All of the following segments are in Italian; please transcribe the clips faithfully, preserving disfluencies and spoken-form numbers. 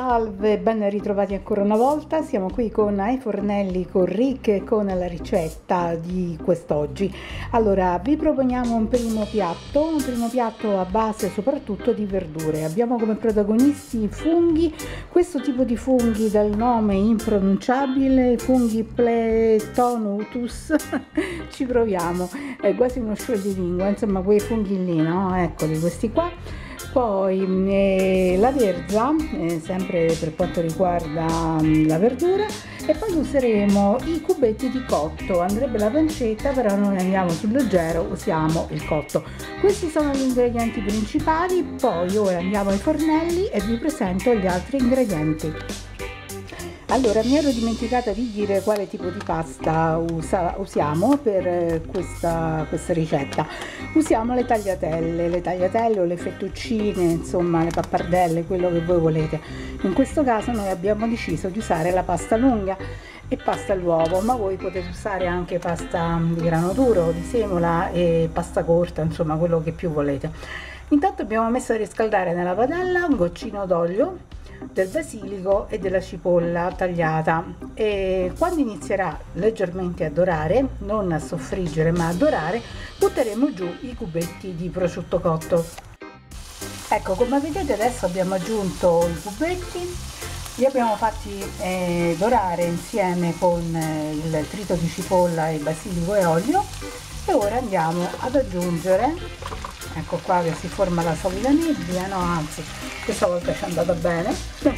Salve, ben ritrovati ancora una volta, siamo qui con Ai Fornelli con Rick e con la ricetta di quest'oggi. Allora, vi proponiamo un primo piatto, un primo piatto a base soprattutto di verdure. Abbiamo come protagonisti i funghi, questo tipo di funghi dal nome impronunciabile, funghi Pletonotus, ci proviamo, è quasi uno scioglilingua, insomma quei funghi lì, no? Eccoli, questi qua. Poi eh, la verza, eh, sempre per quanto riguarda mh, la verdura, e poi useremo i cubetti di cotto. Andrebbe la pancetta, però noi andiamo sul leggero, usiamo il cotto. Questi sono gli ingredienti principali, poi ora andiamo ai fornelli e vi presento gli altri ingredienti. Allora, mi ero dimenticata di dire quale tipo di pasta usa, usiamo per questa, questa ricetta. Usiamo le tagliatelle, le tagliatelle o le fettuccine, insomma le pappardelle, quello che voi volete. In questo caso noi abbiamo deciso di usare la pasta lunga e pasta all'uovo, ma voi potete usare anche pasta di grano duro, di semola e pasta corta, insomma quello che più volete. Intanto abbiamo messo a riscaldare nella padella un goccino d'olio, del basilico e della cipolla tagliata, e quando inizierà leggermente a dorare, non a soffriggere ma a dorare, butteremo giù i cubetti di prosciutto cotto. Ecco, come vedete adesso abbiamo aggiunto i cubetti, li abbiamo fatti eh, dorare insieme con eh, il trito di cipolla e basilico e olio, e ora andiamo ad aggiungere, ecco qua che si forma la solita nebbia, no, anzi questa volta ci è andata bene.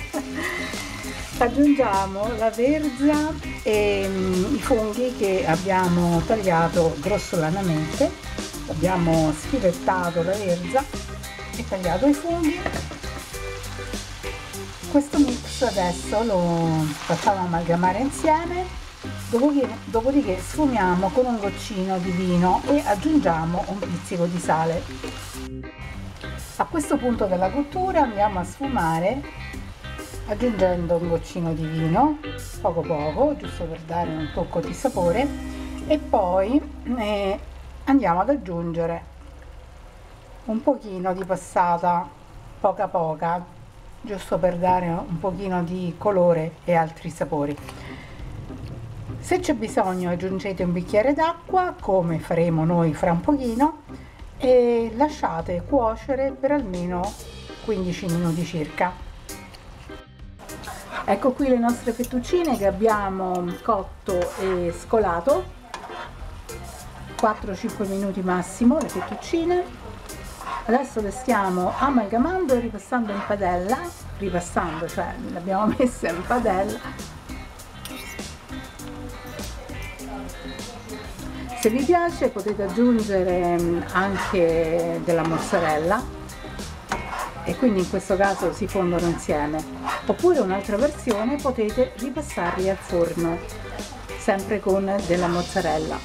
Aggiungiamo la verza e um, i funghi che abbiamo tagliato grossolanamente. Abbiamo sfilettato la verza e tagliato i funghi. Questo mix adesso lo facciamo amalgamare insieme, dopodiché, dopodiché sfumiamo con un goccino di vino e aggiungiamo un pizzico di sale. A questo punto della cottura andiamo a sfumare aggiungendo un goccino di vino, poco poco, giusto per dare un tocco di sapore, e poi eh, andiamo ad aggiungere un pochino di passata, poca poca, giusto per dare un pochino di colore e altri sapori. Se c'è bisogno aggiungete un bicchiere d'acqua, come faremo noi fra un pochino, e lasciate cuocere per almeno quindici minuti circa. Ecco qui le nostre fettuccine che abbiamo cotto e scolato, quattro cinque minuti massimo le fettuccine. Adesso le stiamo amalgamando e ripassando in padella, ripassando, cioè le abbiamo messe in padella. Se vi piace potete aggiungere anche della mozzarella e quindi in questo caso si fondono insieme, oppure un'altra versione potete ripassarli al forno sempre con della mozzarella.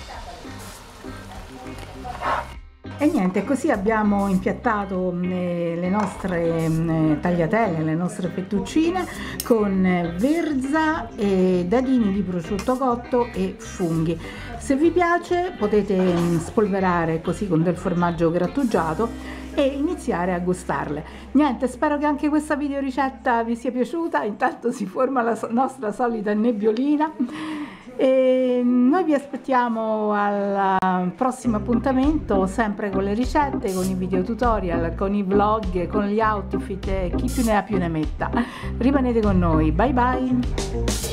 E niente, così abbiamo impiattato eh, le nostre eh, tagliatelle, le nostre fettuccine con eh, verza e dadini di prosciutto cotto e funghi. Se vi piace potete mh, spolverare così con del formaggio grattugiato e iniziare a gustarle. Niente, spero che anche questa video ricetta vi sia piaciuta. Intanto si forma la so- nostra solita nebbiolina. E noi vi aspettiamo al prossimo appuntamento, sempre con le ricette, con i video tutorial, con i vlog, con gli outfit, chi più ne ha più ne metta. Rimanete con noi, bye bye!